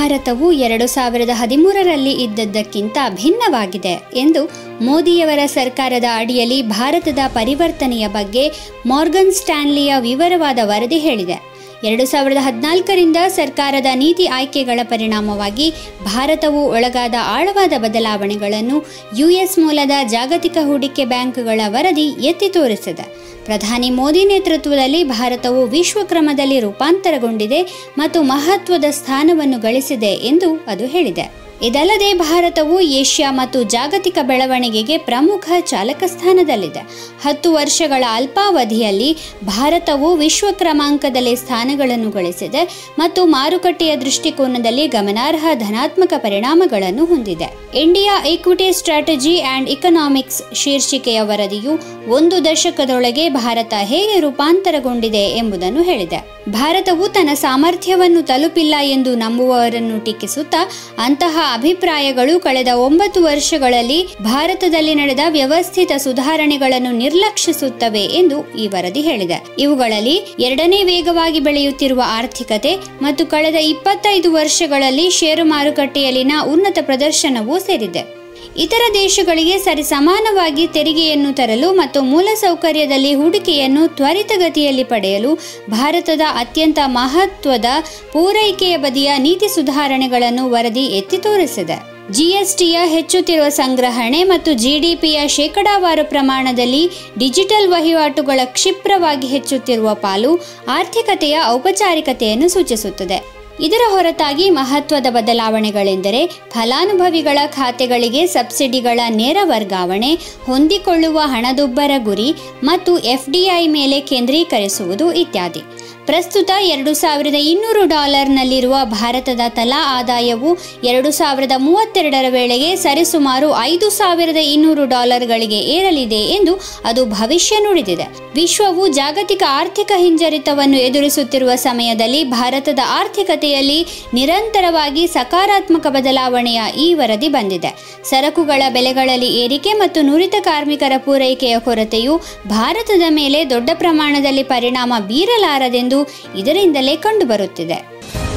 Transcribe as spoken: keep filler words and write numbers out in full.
ಭಾರತವು ಎರಡು ಸಾವಿರದ ಹದಿಮೂರರಲ್ಲಿ ಇದ್ದದ್ದಕ್ಕಿಂತ ಭಿನ್ನವಾಗಿದೆ ಎಂದು ಮೋದಿಯವರ ಸರ್ಕಾರದ ಅಡಿಯಲ್ಲಿ ಭಾರತದ ಪರಿವರ್ತನೆಯ ಬಗ್ಗೆ ಮಾರ್ಗನ್ ಸ್ಟ್ಯಾನ್ಲಿಯ ವಿವರವಾದ ವರದಿ ಹೇಳಿದೆ. ಎರಡು ಸಾವಿರದ ಹದಿನಾಲ್ಕರಿಂದ ಸರ್ಕಾರದ ನೀತಿ ಆಯ್ಕೆಗಳ ಪರಿಣಾಮವಾಗಿ ಭಾರತವು ಒಳಗಾದ ಆಳವಾದ ಬದಲಾವಣೆಗಳನ್ನು ಯುಎಸ್ ಮೂಲದ ಜಾಗತಿಕ ಹೂಡಿಕೆ ಬ್ಯಾಂಕ್ಗಳ ವರದಿ ಎತ್ತಿ ತೋರಿಸಿದೆ. ಪ್ರಧಾನಿ ಮೋದಿ ನೇತೃತ್ವದಲ್ಲಿ ಭಾರತವು ವಿಶ್ವಕ್ರಮದಲ್ಲಿ ರೂಪಾಂತರಗೊಂಡಿದೆ ಮತ್ತು ಮಹತ್ವದ ಸ್ಥಾನವನ್ನು ಗಳಿಸಿದೆ ಎಂದು ಅದು ಹೇಳಿದೆ. ಇದಲ್ಲದೆ ಭಾರತವು ಏಷ್ಯಾ ಮತ್ತು ಜಾಗತಿಕ ಬೆಳವಣಿಗೆಗೆ ಪ್ರಮುಖ ಚಾಲಕ ಸ್ಥಾನದಲ್ಲಿದೆ. ಹತ್ತು ವರ್ಷಗಳ ಅಲ್ಪಾವಧಿಯಲ್ಲಿ ಭಾರತವು ವಿಶ್ವ ಕ್ರಮಾಂಕದಲ್ಲಿ ಸ್ಥಾನಗಳನ್ನು ಗಳಿಸಿದೆ ಮತ್ತು ಮಾರುಕಟ್ಟೆಯ ದೃಷ್ಟಿಕೋನದಲ್ಲಿ ಗಮನಾರ್ಹ ಧನಾತ್ಮಕ ಪರಿಣಾಮಗಳನ್ನು ಹೊಂದಿದೆ. India equity strategy and economics ಶೀರ್ಷಿಕೆಯ ವರದಿಯು ಒಂದು ದಶಕದೊಳಗೆ ಭಾರತ ಹೇಗೆ ರೂಪಾಂತರಗೊಂಡಿದೆ ಎಂಬುದನ್ನು ಹೇಳಿದೆ. ಭಾರತವು ತನ್ನ ಸಾಮರ್ಥ್ಯವನ್ನು ತಲುಪಿಲ್ಲ ಎಂದು ನಂಬುವವರನ್ನು ಟೀಕಿಸುತ್ತಾ, ಅಂತಹ ಅಭಿಪ್ರಾಯಗಳು ಕಳೆದ ಒಂಬತ್ತು ವರ್ಷಗಳಲ್ಲಿ ಭಾರತದಲ್ಲಿ ನಡೆದ ವ್ಯವಸ್ಥಿತ ಸುಧಾರಣೆಗಳನ್ನು ನಿರ್ಲಕ್ಷಿಸುತ್ತವೆ ಎಂದು ಈ ವರದಿ ಹೇಳಿದೆ. ಇವುಗಳಲ್ಲಿ ಎರಡನೇ ವೇಗವಾಗಿ ಬೆಳೆಯುತ್ತಿರುವ ಆರ್ಥಿಕತೆ ಮತ್ತು ಕಳೆದ ಇಪ್ಪತ್ತೈದು ವರ್ಷಗಳಲ್ಲಿ ಷೇರು ಮಾರುಕಟ್ಟೆಯಲ್ಲಿನ ಉನ್ನತ ಪ್ರದರ್ಶನವೂ ಸೇರಿದೆ. ಇತರ ದೇಶಗಳಿಗೆ ಸರಿಸಮಾನವಾಗಿ ತೆರಿಗೆಯನ್ನು ತರಲು ಮತ್ತು ಮೂಲಸೌಕರ್ಯದಲ್ಲಿ ಹೂಡಿಕೆಯನ್ನು ತ್ವರಿತಗತಿಯಲ್ಲಿ ಪಡೆಯಲು ಭಾರತದ ಅತ್ಯಂತ ಮಹತ್ವದ ಪೂರೈಕೆಯ ಬದಿಯ ನೀತಿ ಸುಧಾರಣೆಗಳನ್ನು ವರದಿ ಎತ್ತಿ ತೋರಿಸಿದೆ. ಜಿಎಸ್ಟಿಯ ಹೆಚ್ಚುತ್ತಿರುವ ಸಂಗ್ರಹಣೆ ಮತ್ತು ಜಿಡಿಪಿಯ ಶೇಕಡಾವಾರು ಪ್ರಮಾಣದಲ್ಲಿ ಡಿಜಿಟಲ್ ವಹಿವಾಟುಗಳ ಕ್ಷಿಪ್ರವಾಗಿ ಹೆಚ್ಚುತ್ತಿರುವ ಪಾಲು ಆರ್ಥಿಕತೆಯ ಔಪಚಾರಿಕತೆಯನ್ನು ಸೂಚಿಸುತ್ತದೆ. ಇದರ ಹೊರತಾಗಿ ಮಹತ್ವದ ಬದಲಾವಣೆಗಳೆಂದರೆ ಫಲಾನುಭವಿಗಳ ಖಾತೆಗಳಿಗೆ ಸಬ್ಸಿಡಿಗಳ ನೇರ ವರ್ಗಾವಣೆ, ಹೊಂದಿಕೊಳ್ಳುವ ಹಣದುಬ್ಬರ ಗುರಿ ಮತ್ತು ಎಫ್ಡಿಐ ಮೇಲೆ ಕೇಂದ್ರೀಕರಿಸುವುದು ಇತ್ಯಾದಿ. ಪ್ರಸ್ತುತ ಎರಡು ಸಾವಿರದ ಇನ್ನೂರು ಡಾಲರ್ನಲ್ಲಿರುವ ಭಾರತದ ತಲಾ ಆದಾಯವು ಎರಡು ಸಾವಿರದ ಮೂವತ್ತೆರಡರ ವೇಳೆಗೆ ಸರಿಸುಮಾರು ಐದು ಸಾವಿರದ ಇನ್ನೂರು ಡಾಲರ್ಗಳಿಗೆ ಏರಲಿದೆ ಎಂದು ಅದು ಭವಿಷ್ಯ ನುಡಿದಿದೆ. ವಿಶ್ವವು ಜಾಗತಿಕ ಆರ್ಥಿಕ ಹಿಂಜರಿತವನ್ನು ಎದುರಿಸುತ್ತಿರುವ ಸಮಯದಲ್ಲಿ ಭಾರತದ ಆರ್ಥಿಕತೆಯಲ್ಲಿ ನಿರಂತರವಾಗಿ ಸಕಾರಾತ್ಮಕ ಬದಲಾವಣೆಯ ಈ ವರದಿ ಬಂದಿದೆ. ಸರಕುಗಳ ಬೆಲೆಗಳಲ್ಲಿ ಏರಿಕೆ ಮತ್ತು ನುರಿತ ಕಾರ್ಮಿಕರ ಪೂರೈಕೆಯ ಕೊರತೆಯು ಭಾರತದ ಮೇಲೆ ದೊಡ್ಡ ಪ್ರಮಾಣದಲ್ಲಿ ಪರಿಣಾಮ ಬೀರಲಾರದೆಂದು ಇದರಿಂದಲೇ ಕಂಡುಬರುತ್ತಿದೆ.